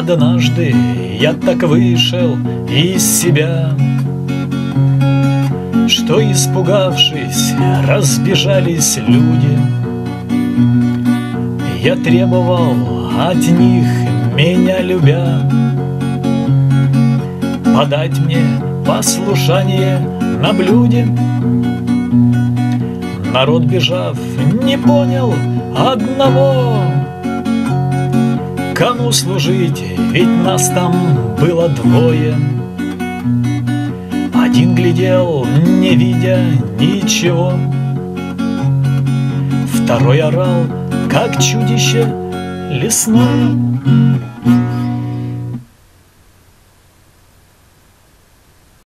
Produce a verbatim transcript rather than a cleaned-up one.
Однажды я так вышел из себя, что, испугавшись, разбежались люди. Я требовал от них, меня любя, подать мне послушание на блюде. Народ, бежав, не понял одного: кому служить, ведь нас там было двое. Один глядел, не видя ничего, второй орал, как чудище лесное.